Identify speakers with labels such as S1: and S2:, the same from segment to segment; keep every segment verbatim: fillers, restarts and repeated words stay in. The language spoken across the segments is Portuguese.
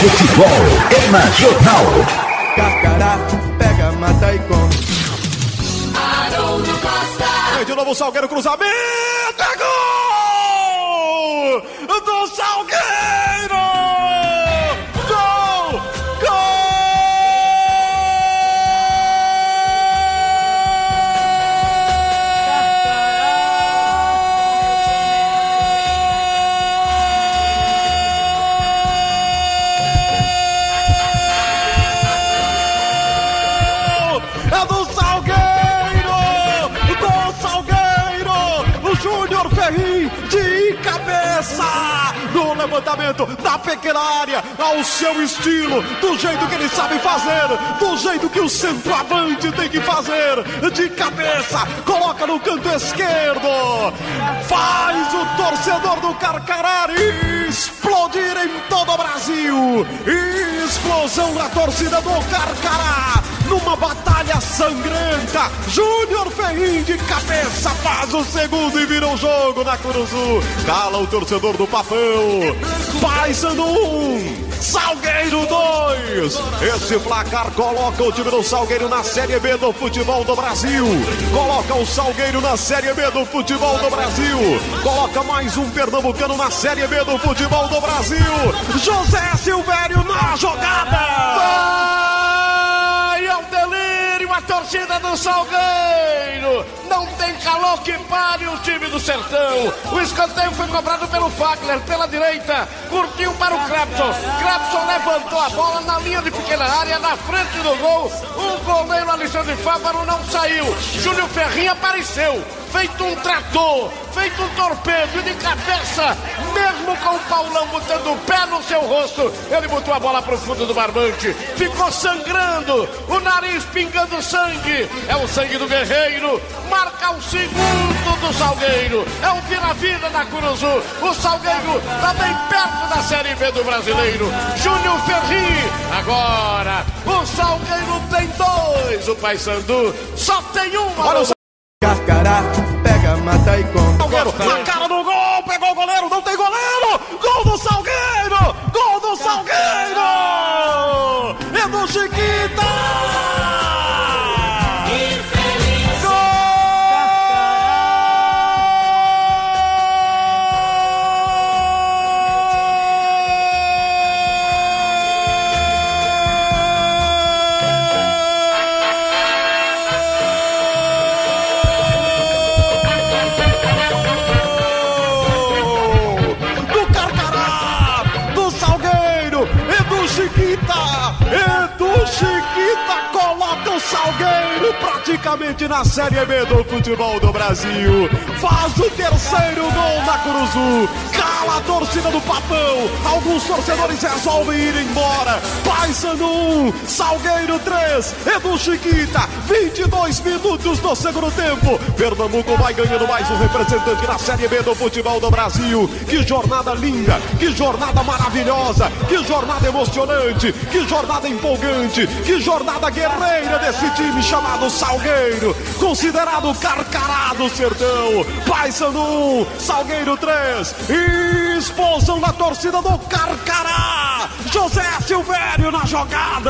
S1: Futebol é na Jornal.
S2: Carcará, pega, mata e come.
S3: Haroldo Costa.
S4: Vem de novo o Salgueiro, cruzamento, é gol do Salgueiro! Gol! Gol! É do Salgueiro! Do Salgueiro! O Júnior Ferrin de cabeça! No levantamento da pequena área, ao seu estilo, do jeito que ele sabe fazer, do jeito que o centroavante tem que fazer, de cabeça, coloca no canto esquerdo, faz o torcedor do Carcará explodir em todo o Brasil. Explosão da torcida do Carcará, numa batalha sangrenta. Júnior Ferrin de cabeça faz o segundo e vira o jogo na Curuzu. Cala o torcedor do Papão. Paysandu um, Salgueiro dois. Esse placar coloca o time do Salgueiro na Série B do futebol do Brasil. Coloca o Salgueiro na Série B do futebol do Brasil. Coloca mais um pernambucano na Série B do futebol do Brasil. José Silvério na jogada.
S5: Vai ao delírio a torcida do Salgueiro. Não tem calor que pare o time do Sertão. O escanteio foi cobrado pelo Fagner, pela direita. Curtiu para o Crabson. Crabson levantou a bola na linha de pequena área, na frente do gol. O goleiro Alexandre Fávaro não saiu. Júnior Ferrin apareceu, feito um trator, feito um torpedo, e de cabeça, mesmo com o Paulão botando o pé no seu rosto, ele botou a bola pro fundo do barbante, ficou sangrando, o nariz pingando sangue. É o sangue do guerreiro, marca o segundo do Salgueiro. É o vira-vida na Curuzu. O Salgueiro tá bem perto da Série B do Brasileiro. Júnior Ferrin, agora o Salgueiro tem dois, o Paysandu só tem um.
S4: Olha o
S2: Carcará, pega, mata e come.
S4: Salgueiro, na cara do gol, pegou o goleiro, não tem goleiro, gol do Salgueiro, gol do Salgueiro, é do Chiquita, Chiquita coloca o Salgueiro praticamente na Série B do futebol do Brasil. Faz o terceiro gol na Curuzu. Cala a torcida do Papão. Alguns torcedores resolvem ir embora. Paysandu um, Salgueiro três. Edu Chiquita, vinte e dois minutos do segundo tempo. Pernambuco vai ganhando mais um representante na Série B do futebol do Brasil. Que jornada linda, que jornada maravilhosa, que jornada emocionante, que jornada empolgante, que jornada guerreira desse time chamado Salgueiro, considerado Carcará do Sertão. Paysandu um, Salgueiro três. Explosão da torcida do Carcará. José Silvério na jogada.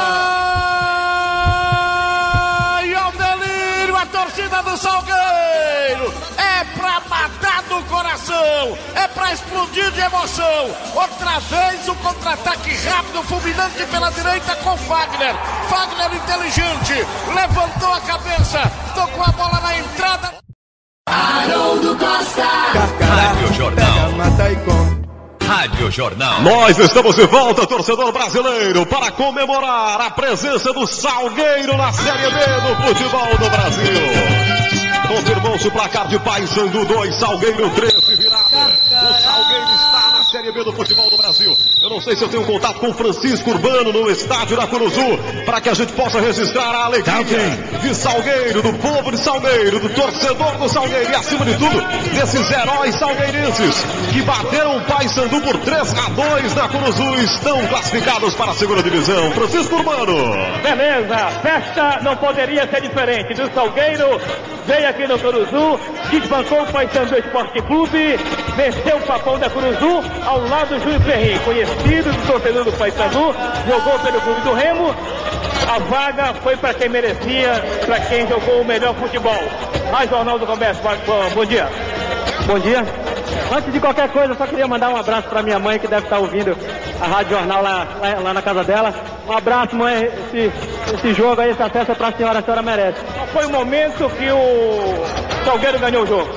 S5: Vai ao delírio a torcida do Salgueiro. É pra matar do coração, é pra explodir de emoção. Outra vez o contra-ataque rápido, fulminante pela direita com Fagner. Fagner inteligente, levantou a cabeça, tocou a bola na entrada.
S3: Haroldo Costa.
S2: Rádio Jornal, pega, mata e come.
S1: Rádio Jornal.
S4: Nós estamos de volta, torcedor brasileiro, para comemorar a presença do Salgueiro na Série B do futebol do Brasil. Confirmou-se o placar de Paysandu dois, Salgueiro três de virada. O Salgueiro está na Série B do futebol do Brasil. Eu não sei se eu tenho contato com o Francisco Urbano no estádio da Curuzu, para que a gente possa registrar a alegria de Salgueiro, do povo de Salgueiro, do torcedor do Salgueiro e, acima de tudo, desses heróis salgueirenses que bateram o Paysandu por três a dois na Curuzu, estão classificados para a segunda divisão. Francisco Urbano.
S6: Beleza, festa não poderia ser diferente. Do Salgueiro veio aqui no Curuzu, desbancou o Paysandu Esporte Clube, venceu o Papão da Curuzu ao lado do Júnior Ferri, conhecido do torcedor do Paysandu, jogou pelo clube do Remo. A vaga foi para quem merecia, para quem jogou o melhor futebol. Mais Jornal do Comércio, bom, bom dia.
S7: Bom dia. Antes de qualquer coisa, eu só queria mandar um abraço para minha mãe, que deve estar ouvindo a Rádio Jornal lá, lá, lá na casa dela. Um abraço, mãe. Esse, esse jogo aí, esse acesso é para a senhora, a senhora merece.
S6: Qual foi o momento que o Salgueiro ganhou o jogo?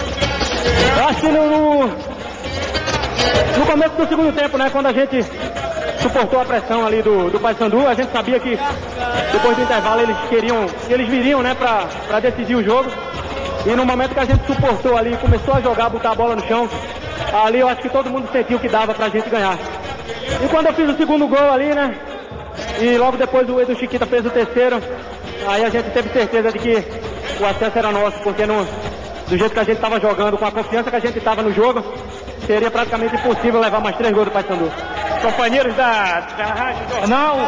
S7: Eu acho que no, no, no começo do segundo tempo, né, quando a gente suportou a pressão ali do, do Paysandu, a gente sabia que depois do intervalo eles queriam, eles viriam, né, para decidir o jogo. E no momento que a gente suportou ali, começou a jogar, botar a bola no chão, ali eu acho que todo mundo sentiu que dava pra gente ganhar. E quando eu fiz o segundo gol ali, né, e logo depois o Edu Chiquita fez o terceiro, aí a gente teve certeza de que o acesso era nosso, porque no, do jeito que a gente estava jogando, com a confiança que a gente estava no jogo, seria praticamente impossível levar mais três gols do Paysandu.
S6: Companheiros da, da Rádio Jornal,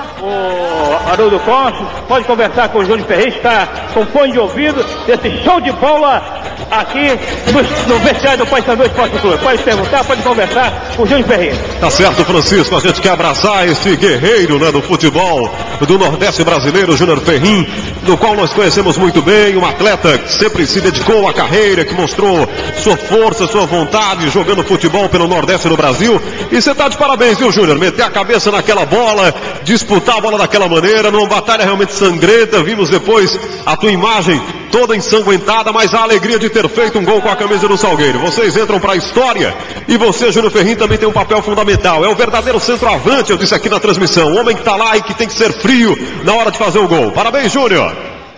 S6: o Haroldo Costa pode conversar com o Júnior Ferri, está com fone de ouvido desse show de bola aqui no, no vestiário do Paysandu Esporte Clube. Pode perguntar, pode conversar com o Júnior Ferri.
S4: Tá certo, Francisco, a gente quer abraçar esse guerreiro, né, do futebol do Nordeste brasileiro, Júnior Ferri, no qual nós conhecemos muito bem, um atleta que sempre se dedicou à carreira, que mostrou sua força, sua vontade jogando futebol pelo Nordeste do Brasil. E você tá de parabéns, viu, Júnior? Meter a cabeça naquela bola, disputar a bola daquela maneira, numa batalha realmente sangrenta. Vimos depois a tua imagem toda ensanguentada, mas a alegria de ter feito um gol com a camisa do Salgueiro. Vocês entram para a história e você, Júnior Ferri, também tem um papel fundamental. É o verdadeiro centroavante, eu disse aqui na transmissão. O homem que tá lá e que tem que ser frio na hora de fazer o gol. Parabéns, Júnior.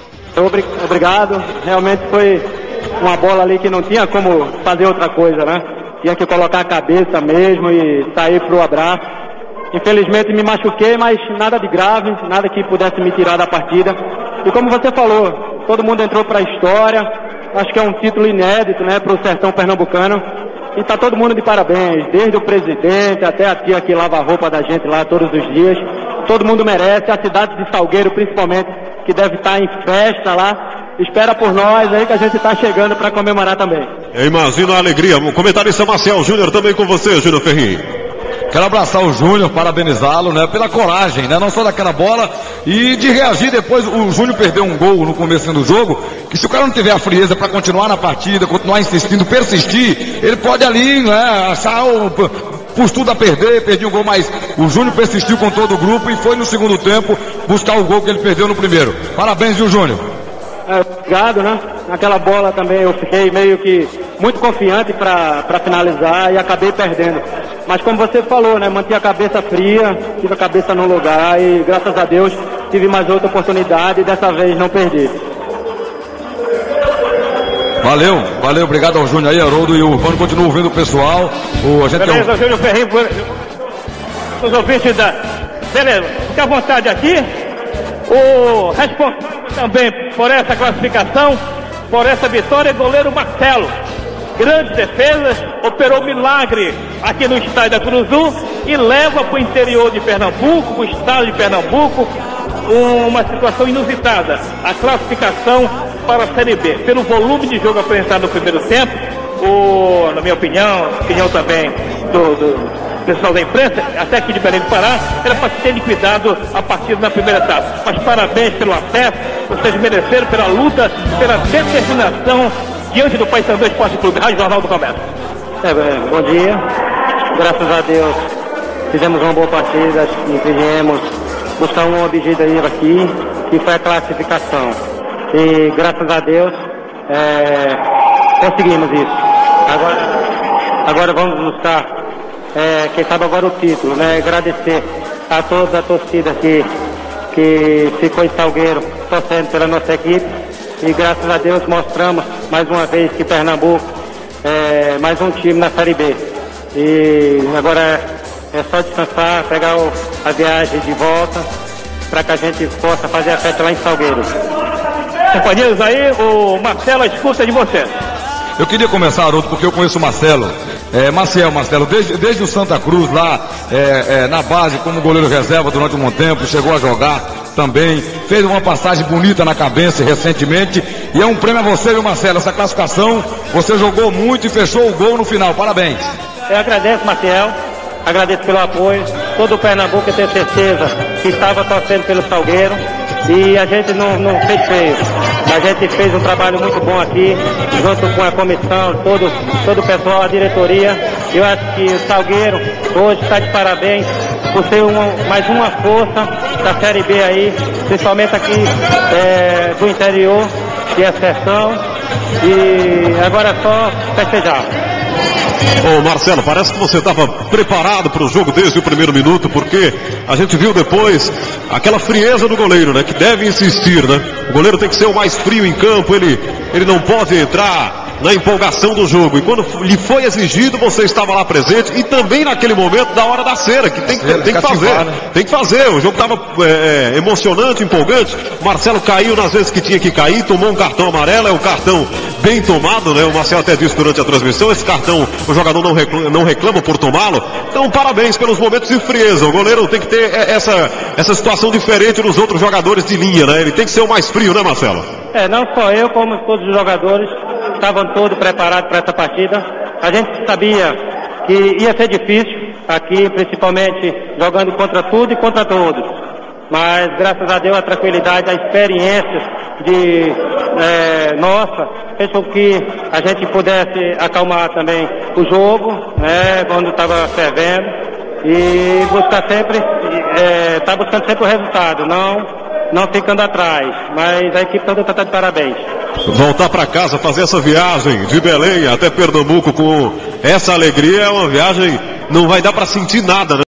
S7: Obrigado. Realmente foi uma bola ali que não tinha como fazer outra coisa, né? Tinha que colocar a cabeça mesmo e sair pro abraço. Infelizmente me machuquei, mas nada de grave, nada que pudesse me tirar da partida. E como você falou, todo mundo entrou para a história. Acho que é um título inédito, né, para o sertão pernambucano. E tá todo mundo de parabéns, desde o presidente até a tia que lava a roupa da gente lá todos os dias. Todo mundo merece, a cidade de Salgueiro principalmente, que deve estar em festa lá. Espera por nós aí que a gente está chegando para comemorar também.
S4: Eu imagino a alegria. O comentarista Marcel Júnior também com você, Júnior Ferri.
S8: Quero abraçar o Júnior, parabenizá-lo, né, pela coragem, né, não só daquela bola e de reagir depois. O Júnior perdeu um gol no começo do jogo, que se o cara não tiver a frieza para continuar na partida, continuar insistindo, persistir, ele pode ali, né, achar o pus tudo a perder, perdi um gol, mas o Júnior persistiu com todo o grupo e foi no segundo tempo buscar o gol que ele perdeu no primeiro. Parabéns, viu, Júnior?
S7: É, obrigado, né? Naquela bola também eu fiquei meio que muito confiante para finalizar e acabei perdendo. Mas como você falou, né? Mantive a cabeça fria, tive a cabeça no lugar e graças a Deus tive mais outra oportunidade e dessa vez não perdi.
S8: Valeu, valeu, obrigado ao Júnior aí, Haroldo e o Urbano continuam ouvindo o pessoal. O, a gente
S6: Beleza,
S8: é um...
S6: Júnior Ferri, os ouvintes da... Beleza, fica à vontade aqui. O responsável também por essa classificação, por essa vitória, é goleiro Marcelo. Grandes defesas, operou milagre aqui no estádio da Curuzu e leva para o interior de Pernambuco, para o estado de Pernambuco, uma situação inusitada, a classificação para a Série B. Pelo volume de jogo apresentado no primeiro tempo, o, na minha opinião, opinião também do, do pessoal da imprensa, até aqui de Belém do Pará, era para ter liquidado a partida na primeira etapa. Mas parabéns pelo acesso, vocês mereceram pela luta, pela determinação diante do Paysandu Esporte Clube. Rádio Jornal do Comércio.
S7: É, bom dia, graças a Deus fizemos uma boa partida e viemos buscar um objetivo aqui, que foi a classificação. E graças a Deus é, conseguimos isso. Agora, agora vamos buscar, é, quem sabe agora o título, né? Agradecer a toda a torcida que, que ficou em Salgueiro torcendo pela nossa equipe. E graças a Deus mostramos mais uma vez que Pernambuco é mais um time na Série B. E agora é só descansar, pegar o, a viagem de volta para que a gente possa fazer a festa lá em Salgueiro.
S6: Companheiros aí, o Marcelo escuta de você.
S8: Eu queria começar, Haroldo, porque eu conheço o Marcelo É, Maciel, Marcelo, desde, desde o Santa Cruz lá, é, é, na base, como goleiro reserva durante um bom tempo, chegou a jogar também, fez uma passagem bonita na cabeça recentemente, e é um prêmio a você, viu, Marcelo? Essa classificação, você jogou muito e fechou o gol no final, parabéns.
S7: Eu agradeço, Maciel, agradeço pelo apoio, todo o Pernambuco, eu tenho certeza que estava torcendo pelo Salgueiro, e a gente não, não fez feio. A gente fez um trabalho muito bom aqui, junto com a comissão, todo, todo o pessoal, a diretoria. Eu acho que o Salgueiro hoje está de parabéns por ser uma, mais uma força da Série B aí, principalmente aqui é, do interior, que é Sertão. E agora é só festejar.
S9: Ô Marcelo, parece que você estava preparado para o jogo desde o primeiro minuto, porque a gente viu depois aquela frieza do goleiro, né? Que deve insistir, né? O goleiro tem que ser o mais frio em campo, ele, ele não pode entrar na empolgação do jogo. E quando lhe foi exigido, você estava lá presente, e também naquele momento da hora da cera, que tem, tem, tem que fazer, tem que fazer. O jogo estava é, emocionante, empolgante. O Marcelo caiu nas vezes que tinha que cair, tomou um cartão amarelo, é um cartão bem tomado, né? O Marcelo até disse durante a transmissão, esse cartão o jogador não reclama, não reclama por tomá-lo. Então parabéns pelos momentos de frieza. O goleiro tem que ter essa, essa situação diferente dos outros jogadores de linha, né? Ele tem que ser o mais frio, né, Marcelo?
S7: É, não só eu, como todos os jogadores estavam todos preparados para essa partida. A gente sabia que ia ser difícil aqui, principalmente jogando contra tudo e contra todos. Mas graças a Deus a tranquilidade, a experiência de é, nossa fez com que a gente pudesse acalmar também o jogo, né, quando estava fervendo, e buscar sempre, é, tá buscando sempre o resultado, não, não ficando atrás. Mas a equipe toda está de parabéns.
S9: Voltar para casa, fazer essa viagem de Belém até Pernambuco com essa alegria é uma viagem, não vai dar para sentir nada, né?